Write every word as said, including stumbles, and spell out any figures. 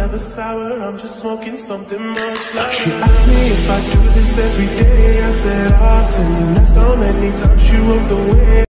never sour, I'm just smoking something much louder. She asked me if I do this every day, I said often. That's how many times she rode the wave.